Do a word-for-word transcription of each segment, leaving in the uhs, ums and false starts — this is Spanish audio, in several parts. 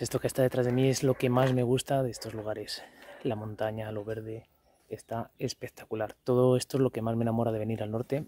Pues esto que está detrás de mí es lo que más me gusta de estos lugares. La montaña, lo verde, está espectacular. Todo esto es lo que más me enamora de venir al norte.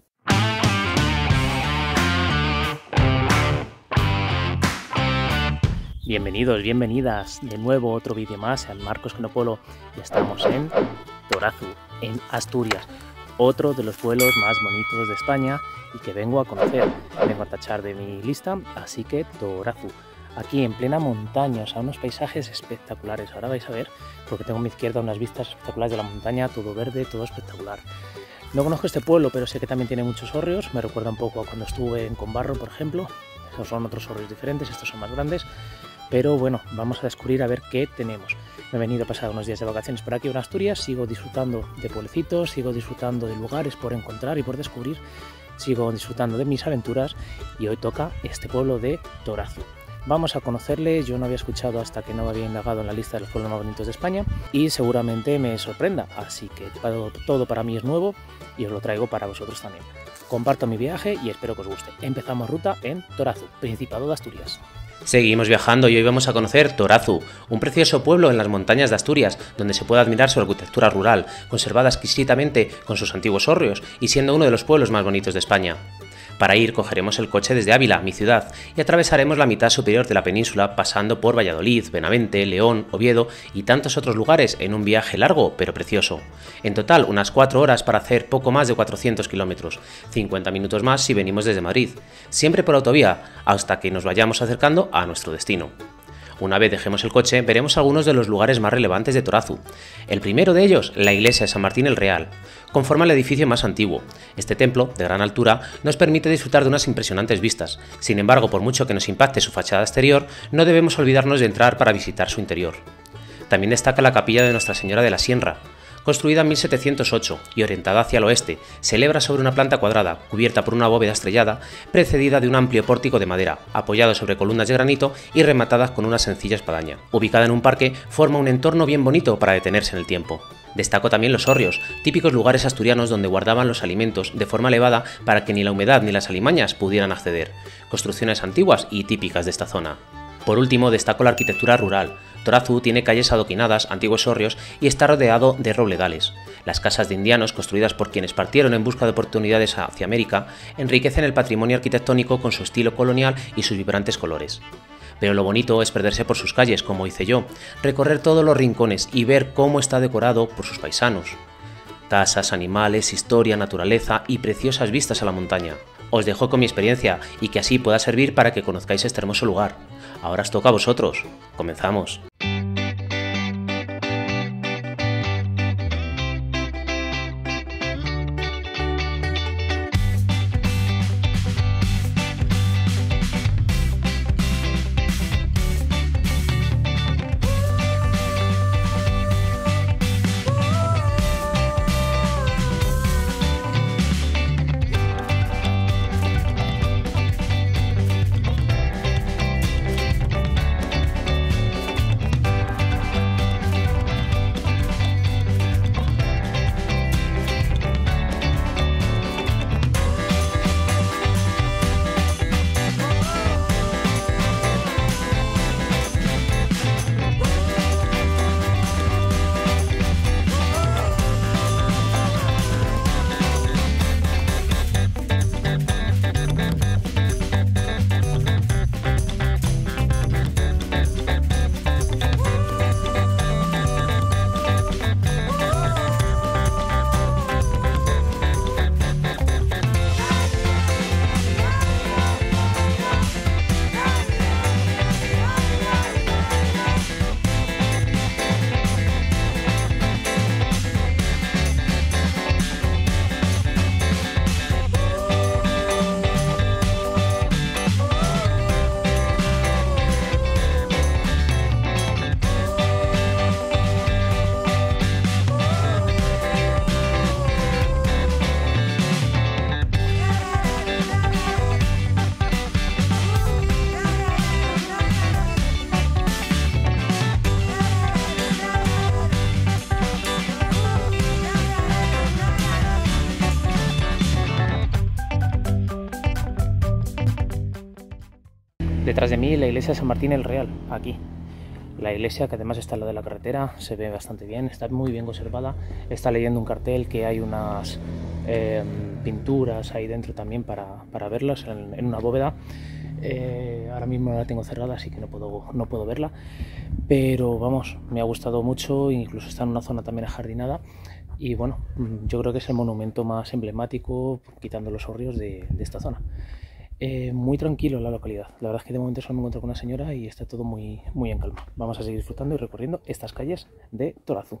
Bienvenidos, bienvenidas de nuevo a otro vídeo más en Marcos Genopolo. Ya estamos en Torazu, en Asturias, otro de los pueblos más bonitos de España y que vengo a conocer, vengo a tachar de mi lista, así que Torazu, aquí en plena montaña, o sea, unos paisajes espectaculares. Ahora vais a ver, porque tengo a mi izquierda unas vistas espectaculares de la montaña, todo verde, todo espectacular. No conozco este pueblo, pero sé que también tiene muchos hórreos, me recuerda un poco a cuando estuve en Combarro, por ejemplo. Esos son otros hórreos diferentes, estos son más grandes. Pero bueno, vamos a descubrir a ver qué tenemos. Me he venido a pasar unos días de vacaciones por aquí en Asturias, sigo disfrutando de pueblecitos, sigo disfrutando de lugares por encontrar y por descubrir, sigo disfrutando de mis aventuras y hoy toca este pueblo de Torazu. Vamos a conocerle, yo no había escuchado hasta que no había indagado en la lista de los pueblos más bonitos de España y seguramente me sorprenda, así que todo, todo para mí es nuevo y os lo traigo para vosotros también. Comparto mi viaje y espero que os guste. Empezamos ruta en Torazu, Principado de Asturias. Seguimos viajando y hoy vamos a conocer Torazu, un precioso pueblo en las montañas de Asturias, donde se puede admirar su arquitectura rural, conservada exquisitamente con sus antiguos hórreos y siendo uno de los pueblos más bonitos de España. Para ir cogeremos el coche desde Ávila, mi ciudad, y atravesaremos la mitad superior de la península pasando por Valladolid, Benavente, León, Oviedo y tantos otros lugares en un viaje largo pero precioso. En total unas cuatro horas para hacer poco más de cuatrocientos kilómetros, cincuenta minutos más si venimos desde Madrid, siempre por autovía, hasta que nos vayamos acercando a nuestro destino. Una vez dejemos el coche, veremos algunos de los lugares más relevantes de Torazu. El primero de ellos, la iglesia de San Martín el Real. Conforma el edificio más antiguo. Este templo, de gran altura, nos permite disfrutar de unas impresionantes vistas. Sin embargo, por mucho que nos impacte su fachada exterior, no debemos olvidarnos de entrar para visitar su interior. También destaca la capilla de Nuestra Señora de la Sienra. Construida en mil setecientos ocho y orientada hacia el oeste, se eleva sobre una planta cuadrada, cubierta por una bóveda estrellada, precedida de un amplio pórtico de madera, apoyado sobre columnas de granito y rematadas con una sencilla espadaña. Ubicada en un parque, forma un entorno bien bonito para detenerse en el tiempo. Destaco también los hórreos, típicos lugares asturianos donde guardaban los alimentos de forma elevada para que ni la humedad ni las alimañas pudieran acceder. Construcciones antiguas y típicas de esta zona. Por último, destaco la arquitectura rural. Torazu tiene calles adoquinadas, antiguos hórreos y está rodeado de robledales. Las casas de indianos, construidas por quienes partieron en busca de oportunidades hacia América, enriquecen el patrimonio arquitectónico con su estilo colonial y sus vibrantes colores. Pero lo bonito es perderse por sus calles, como hice yo, recorrer todos los rincones y ver cómo está decorado por sus paisanos. Casas, animales, historia, naturaleza y preciosas vistas a la montaña. Os dejo con mi experiencia y que así pueda servir para que conozcáis este hermoso lugar. Ahora os toca a vosotros. ¡Comenzamos! Detrás de mí la iglesia de San Martín el Real, aquí. La iglesia, que además está al lado de la carretera, se ve bastante bien, está muy bien conservada. Está leyendo un cartel que hay unas eh, pinturas ahí dentro también para, para verlas en, en una bóveda. Eh, ahora mismo la tengo cerrada, así que no puedo, no puedo verla. Pero vamos, me ha gustado mucho, incluso está en una zona también ajardinada. Y bueno, yo creo que es el monumento más emblemático, quitando los hórreos, de, de esta zona. Eh, muy tranquilo la localidad. La verdad es que de momento solo me encuentro con una señora y está todo muy, muy en calma. Vamos a seguir disfrutando y recorriendo estas calles de Torazu.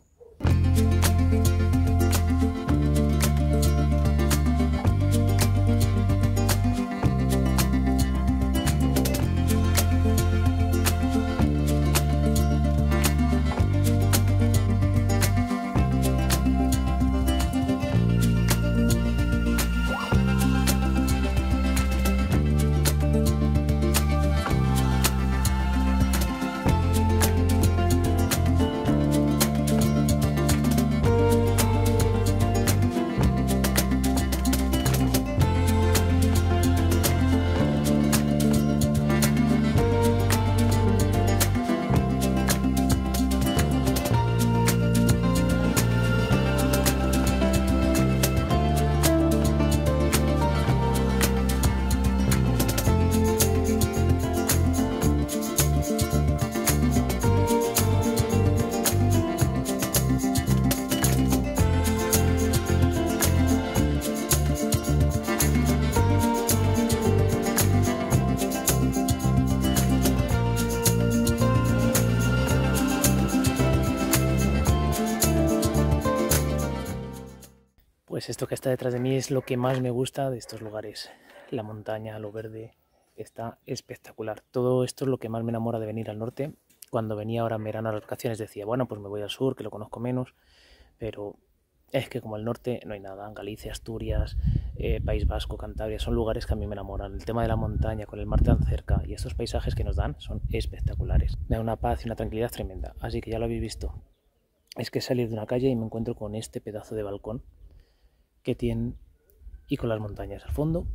Pues esto que está detrás de mí es lo que más me gusta de estos lugares. La montaña, lo verde, está espectacular. Todo esto es lo que más me enamora de venir al norte. Cuando venía ahora en verano a las vacaciones decía, bueno, pues me voy al sur, que lo conozco menos, pero es que como el norte no hay nada. Galicia, Asturias, eh, País Vasco, Cantabria, son lugares que a mí me enamoran. El tema de la montaña, con el mar tan cerca y estos paisajes que nos dan son espectaculares. Me da una paz y una tranquilidad tremenda, así que ya lo habéis visto. Es que salir de una calle y me encuentro con este pedazo de balcón que tienen y con las montañas al fondo.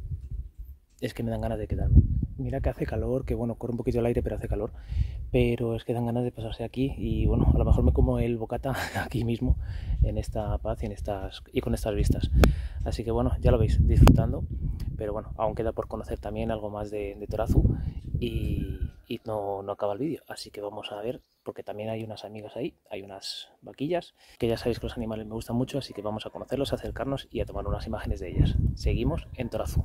Es que me dan ganas de quedarme. Mira que hace calor, que bueno, corre un poquito el aire, pero hace calor, pero es que dan ganas de pasarse aquí y bueno, a lo mejor me como el bocata aquí mismo, en esta paz y, en estas, y con estas vistas. Así que bueno, ya lo veis, disfrutando, pero bueno, aún queda por conocer también algo más de, de Torazu y, y no, no acaba el vídeo, así que vamos a ver, porque también hay unas amigas ahí, hay unas vaquillas, que ya sabéis que los animales me gustan mucho, así que vamos a conocerlos, a acercarnos y a tomar unas imágenes de ellas. Seguimos en Torazu.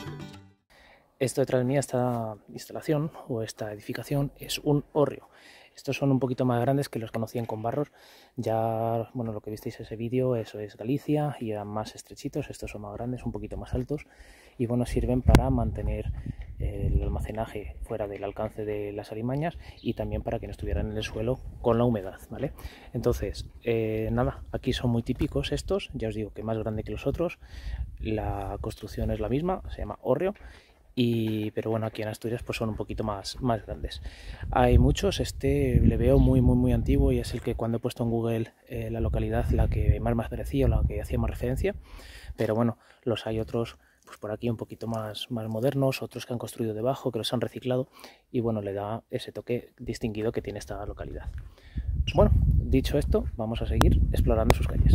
Esto detrás de mí, esta instalación o esta edificación, es un hórreo. Estos son un poquito más grandes que los que conocían con barros. Ya, bueno, lo que visteis en ese vídeo, eso es Galicia, y eran más estrechitos. Estos son más grandes, un poquito más altos, y bueno, sirven para mantener el almacenaje fuera del alcance de las alimañas y también para que no estuvieran en el suelo con la humedad, ¿vale? Entonces, eh, nada, aquí son muy típicos estos, ya os digo que más grande que los otros, la construcción es la misma, se llama hórreo, y, pero bueno, aquí en Asturias pues son un poquito más, más grandes. Hay muchos, este le veo muy muy muy antiguo y es el que cuando he puesto en Google eh, la localidad la que más me parecía, la que hacía más referencia, pero bueno, los hay otros pues por aquí un poquito más, más modernos, otros que han construido debajo, que los han reciclado, y bueno, le da ese toque distinguido que tiene esta localidad. Bueno, dicho esto, vamos a seguir explorando sus calles.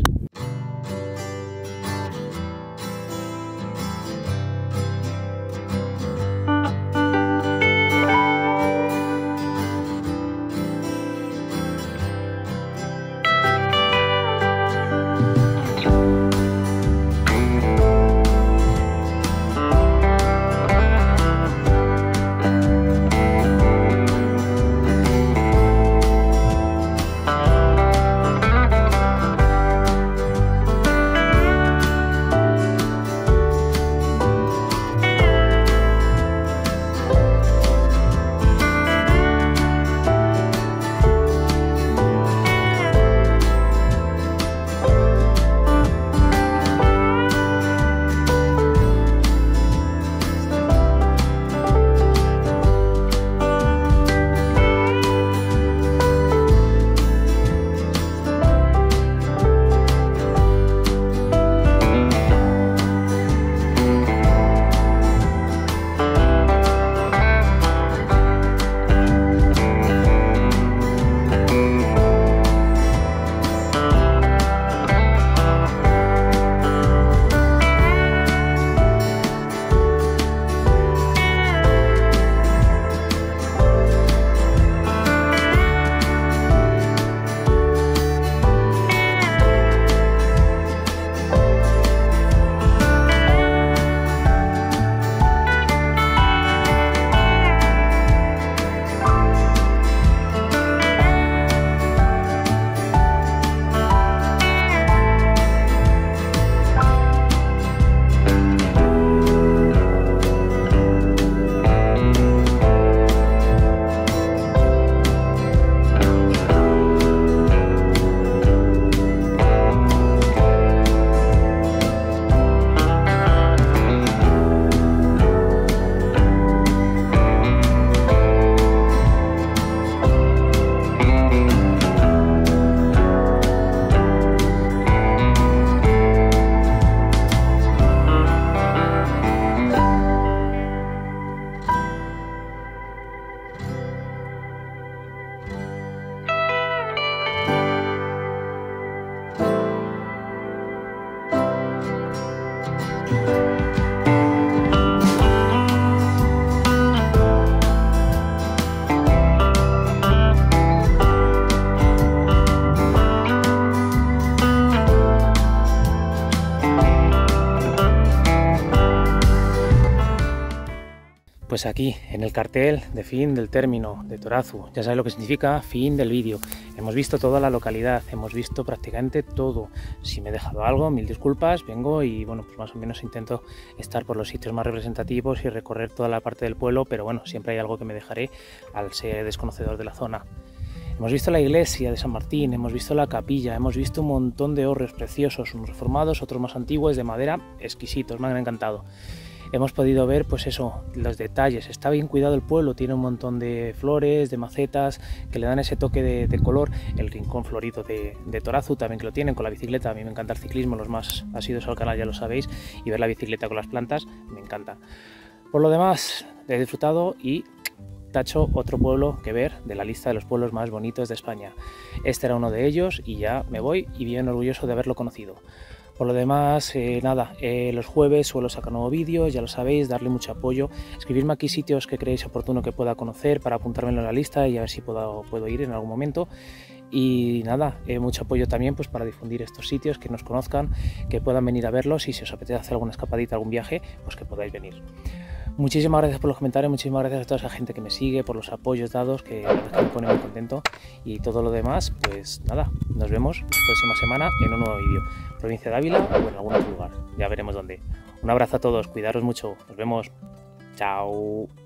Pues aquí, en el cartel de fin del término de Torazu, ya sabéis lo que significa fin del vídeo. Hemos visto toda la localidad, hemos visto prácticamente todo. Si me he dejado algo, mil disculpas, vengo y bueno, pues más o menos intento estar por los sitios más representativos y recorrer toda la parte del pueblo, pero bueno, siempre hay algo que me dejaré al ser desconocedor de la zona. Hemos visto la iglesia de San Martín, hemos visto la capilla, hemos visto un montón de hórreos preciosos, unos reformados, otros más antiguos, de madera, exquisitos, me han encantado. Hemos podido ver, pues eso, los detalles. Está bien cuidado el pueblo, tiene un montón de flores, de macetas que le dan ese toque de, de color. El rincón florido de, de Torazu también que lo tienen con la bicicleta. A mí me encanta el ciclismo, los más asiduos al canal ya lo sabéis, y ver la bicicleta con las plantas me encanta. Por lo demás, he disfrutado y tacho otro pueblo que ver de la lista de los pueblos más bonitos de España. Este era uno de ellos y ya me voy y bien orgulloso de haberlo conocido. Por lo demás, eh, nada, eh, los jueves suelo sacar nuevo vídeo, ya lo sabéis, darle mucho apoyo, escribirme aquí sitios que creéis oportuno que pueda conocer para apuntármelo en la lista y a ver si puedo, puedo ir en algún momento. Y nada, eh, mucho apoyo también pues para difundir estos sitios, que nos conozcan, que puedan venir a verlos y si os apetece hacer alguna escapadita, algún viaje, pues que podáis venir. Muchísimas gracias por los comentarios, muchísimas gracias a toda esa gente que me sigue, por los apoyos dados, que la verdad es que me pone muy contento. Y todo lo demás, pues nada, nos vemos la próxima semana en un nuevo vídeo. Provincia de Ávila o en algún otro lugar, ya veremos dónde. Un abrazo a todos, cuidaros mucho, nos vemos, chao.